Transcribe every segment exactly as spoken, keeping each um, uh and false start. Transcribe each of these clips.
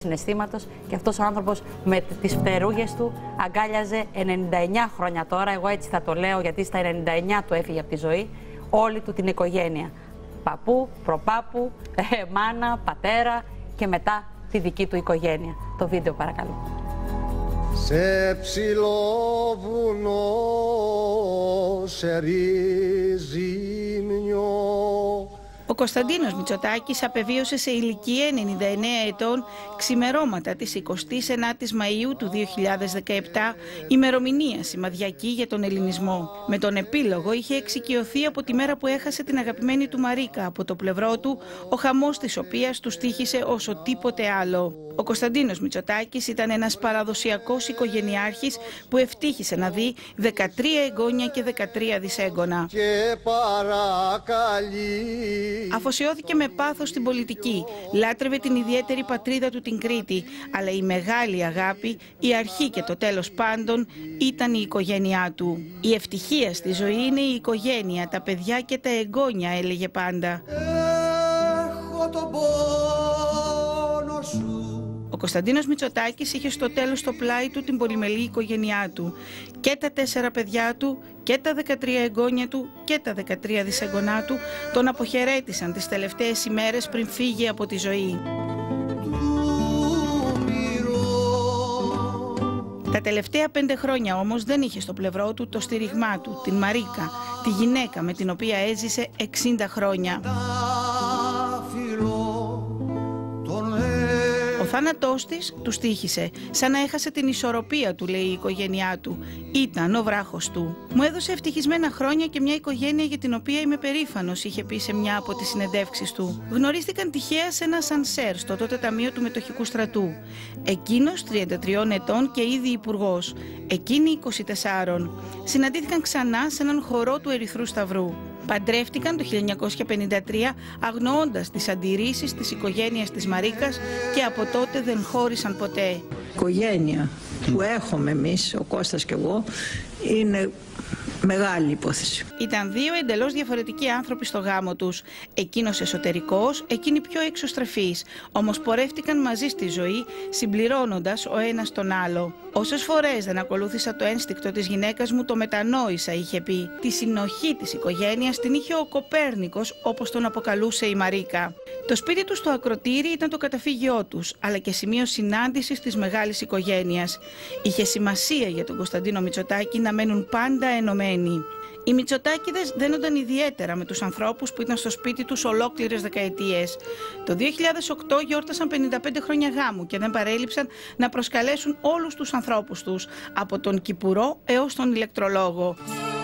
συναισθήματος, και αυτός ο άνθρωπος με τις φτερούγες του αγκάλιαζε ενενήντα εννιά χρόνια τώρα, εγώ έτσι θα το λέω γιατί στα ενενήντα εννιά του έφυγε από τη ζωή, όλη του την οικογένεια. Παππού, προπάπου, ε, μάνα, πατέρα και μετά τη δική του οικογένεια. Το βίντεο παρακαλώ. Σε ψηλό βουνό σε ρίζει μνιό. Ο Κωνσταντίνος Μητσοτάκης απεβίωσε σε ηλικία ενενήντα εννέα ετών ξημερώματα της εικοστής ενάτης Μαΐου του δύο χιλιάδες δεκαεπτά, ημερομηνία σημαδιακή για τον ελληνισμό. Με τον επίλογο είχε εξοικειωθεί από τη μέρα που έχασε την αγαπημένη του Μαρίκα από το πλευρό του, ο χαμός της οποίας του τύχησε όσο τίποτε άλλο. Ο Κωνσταντίνος Μητσοτάκης ήταν ένας παραδοσιακός οικογενειάρχης που ευτύχησε να δει δεκατρία εγγόνια και δεκατρία δυσέγγωνα. Και παρακαλεί. Αφοσιώθηκε με πάθος στην πολιτική, λάτρευε την ιδιαίτερη πατρίδα του την Κρήτη, αλλά η μεγάλη αγάπη, η αρχή και το τέλος πάντων ήταν η οικογένειά του. Η ευτυχία στη ζωή είναι η οικογένεια, τα παιδιά και τα εγγόνια, έλεγε πάντα. Έχω τον πόνο σου. Ο Κωνσταντίνος Μητσοτάκης είχε στο τέλος στο πλάι του την πολυμελή οικογένειά του. Και τα τέσσερα παιδιά του, και τα δεκατρία εγγόνια του, και τα δεκατρία δυσεγγονά του τον αποχαιρέτησαν τις τελευταίες ημέρες πριν φύγει από τη ζωή. Τα τελευταία πέντε χρόνια όμως δεν είχε στο πλευρό του το στήριγμά του, την Μαρίκα, τη γυναίκα με την οποία έζησε εξήντα χρόνια. Ο θάνατός της του στοίχησε, σαν να έχασε την ισορροπία του, λέει η οικογένειά του. Ήταν ο βράχος του. Μου έδωσε ευτυχισμένα χρόνια και μια οικογένεια για την οποία είμαι περήφανος, είχε πει σε μια από τις συνεντεύξεις του. Γνωρίστηκαν τυχαία σε ένα σανσέρ στο τότε Ταμείο του Μετοχικού Στρατού. Εκείνος τριάντα τριών ετών και ήδη υπουργός. Εκείνη είκοσι τεσσάρων. Συναντήθηκαν ξανά σε έναν χορό του Ερυθρού Σταυρού. Παντρεύτηκαν το χίλια εννιακόσια πενήντα τρία αγνοώντας τις αντιρρήσεις της οικογένειας της Μαρίκας και από τότε δεν χώρισαν ποτέ. Η οικογένεια που έχουμε εμείς, ο Κώστας και εγώ, είναι μεγάλη υπόθεση. Ήταν δύο εντελώς διαφορετικοί άνθρωποι στο γάμο τους. Εκείνος εσωτερικός, εκείνη πιο εξωστρεφής. Όμως πορεύτηκαν μαζί στη ζωή, συμπληρώνοντας ο ένας τον άλλο. Όσες φορές δεν ακολούθησα το ένστικτο της γυναίκας μου, το μετανόησα, είχε πει. Τη συνοχή της οικογένειας την είχε ο Κοπέρνικος, όπως τον αποκαλούσε η Μαρίκα. Το σπίτι του στο Ακροτήρι ήταν το καταφύγιό τους, αλλά και σημείο συνάντησης της μεγάλης οικογένειας. Είχε σημασία για τον Κωνσταντίνο Μητσοτάκη να μένουν πάντα ενωμένοι. Οι Μητσοτάκηδες δένονταν ιδιαίτερα με τους ανθρώπους που ήταν στο σπίτι τους ολόκληρες δεκαετίες. Το δύο χιλιάδες οκτώ γιόρτασαν πενήντα πέντε χρόνια γάμου και δεν παρέλειψαν να προσκαλέσουν όλους τους ανθρώπους τους, από τον Κυπουρό έως τον ηλεκτρολόγο.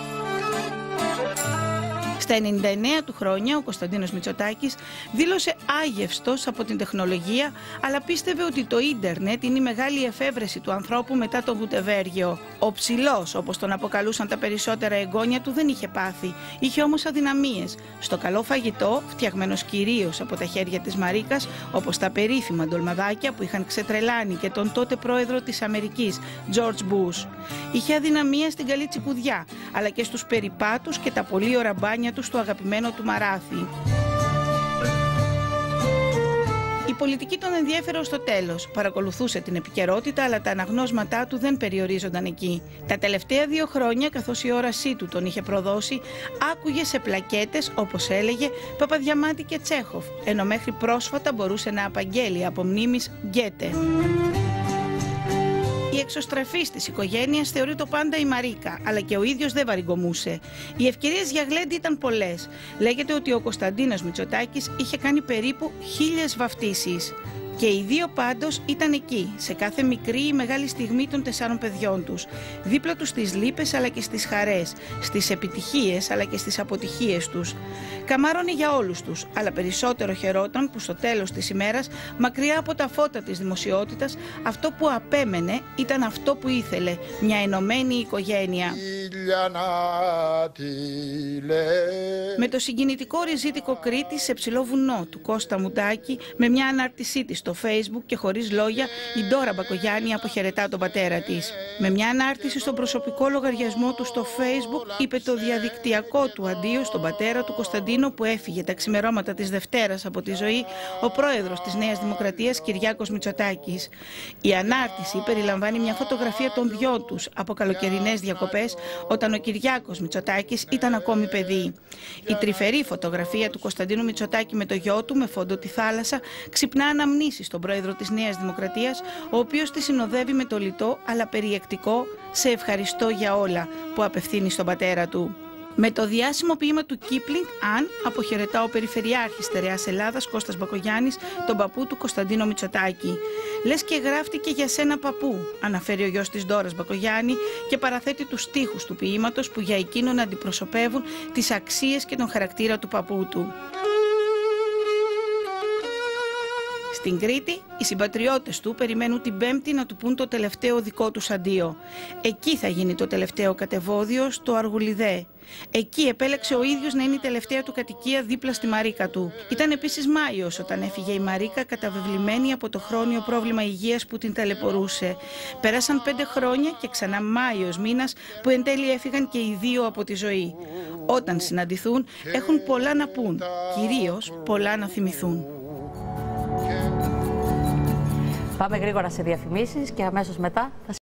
Στα ενενήντα εννέα του χρόνια ο Κωνσταντίνος Μητσοτάκης δήλωσε άγευστος από την τεχνολογία, αλλά πίστευε ότι το ίντερνετ είναι η μεγάλη εφεύρεση του ανθρώπου μετά το Γουτεβέργιο. Ο ψηλός, όπως τον αποκαλούσαν τα περισσότερα εγγόνια του, δεν είχε πάθει, είχε όμως αδυναμίες. Στο καλό φαγητό, φτιαγμένος κυρίως από τα χέρια της Μαρίκας, όπως τα περίφημα ντολμαδάκια που είχαν ξετρελάνει και τον τότε πρόεδρο της Αμερικής, George Bush. Είχε αδυναμία στην καλή τσικουδιά, αλλά και στους περιπάτους και τα πολύ ωραία μπάνια του στο αγαπημένο του Μαράθι. Η πολιτική τον ενδιέφερε ως το τέλος. Παρακολουθούσε την επικαιρότητα, αλλά τα αναγνώσματά του δεν περιορίζονταν εκεί. Τα τελευταία δύο χρόνια, καθώς η όρασή του τον είχε προδώσει, άκουγε σε πλακέτες, όπως έλεγε, Παπαδιαμάντη και Τσέχοφ, ενώ μέχρι πρόσφατα μπορούσε να απαγγέλει από μνήμης Γκέτε. Η εξωστρεφής της οικογένειας θεωρείται πάντα η Μαρίκα, αλλά και ο ίδιος δεν βαριγκομούσε. Οι ευκαιρίες για γλέντι ήταν πολλές. Λέγεται ότι ο Κωνσταντίνος Μητσοτάκης είχε κάνει περίπου χίλιες βαφτίσεις. Και οι δύο πάντως ήταν εκεί, σε κάθε μικρή ή μεγάλη στιγμή των τεσσάρων παιδιών τους. Δίπλα τους στις λύπες αλλά και στις χαρές, στις επιτυχίες αλλά και στις αποτυχίες τους. Καμάρωνε για όλους τους, αλλά περισσότερο χαιρόταν που στο τέλος της ημέρας, μακριά από τα φώτα της δημοσιότητας, αυτό που απέμενε ήταν αυτό που ήθελε, μια ενωμένη οικογένεια. Με το συγκινητικό ριζίτικο Κρήτη σε ψηλό βουνό του Κώστα Μουντάκη, με μια ανάρτησή της στο Facebook και χωρίς λόγια η Ντόρα Μπακογιάννη αποχαιρετά τον πατέρα της. Με μια ανάρτηση στον προσωπικό λογαριασμό του στο Facebook είπε το διαδικτυακό του αντίο στον πατέρα του Κωνσταντίνο που έφυγε τα ξημερώματα της Δευτέρας από τη ζωή, ο πρόεδρος της Νέας Δημοκρατίας Κυριάκος Μητσοτάκης. Η ανάρτηση περιλαμβάνει μια φωτογραφία των δυο τους από καλοκαιρινές διακοπές όταν ο Κυριάκος Μητσοτάκης ήταν ακόμη παιδί. Η τρυφερή φωτογραφία του Κωνσταντίνου Μητσοτάκη με το γιο του με φόντο τη θάλασσα ξυπνά αναμνήσεις στον πρόεδρο της Νέας Δημοκρατίας, ο οποίος τη συνοδεύει με το λιτό αλλά περιεκτικό «Σε ευχαριστώ για όλα» που απευθύνει στον πατέρα του. Με το διάσημο ποίημα του Κίπλινγκ, «Αν», αποχαιρετά ο Περιφερειάρχης Στερεάς Ελλάδας Κώστας Μπακογιάννης τον παππού του Κωνσταντίνο Μητσοτάκη. «Λες και γράφτηκε για σένα παππού», αναφέρει ο γιος της Ντόρας Μπακογιάννη και παραθέτει τους στίχους του ποίηματος που για εκείνον αντιπροσωπεύουν τις αξίες και τον χαρακτήρα του παππού του. Στην Κρήτη, οι συμπατριώτες του περιμένουν την Πέμπτη να του πούν το τελευταίο δικό τους αντίο. Εκεί θα γίνει το τελευταίο κατεβόδιο στο Αργουλιδέ. Εκεί επέλεξε ο ίδιος να είναι η τελευταία του κατοικία δίπλα στη Μαρίκα του. Ήταν επίσης Μάιος όταν έφυγε η Μαρίκα, καταβεβλημένη από το χρόνιο πρόβλημα υγείας που την ταλαιπωρούσε. Πέρασαν πέντε χρόνια και ξανά Μάιος μήνας που εν τέλει έφυγαν και οι δύο από τη ζωή. Όταν συναντηθούν έχουν πολλά να πούν, κυρίως πολλά να θυμηθούν. Πάμε γρήγορα σε διαφημίσεις και αμέσως μετά θα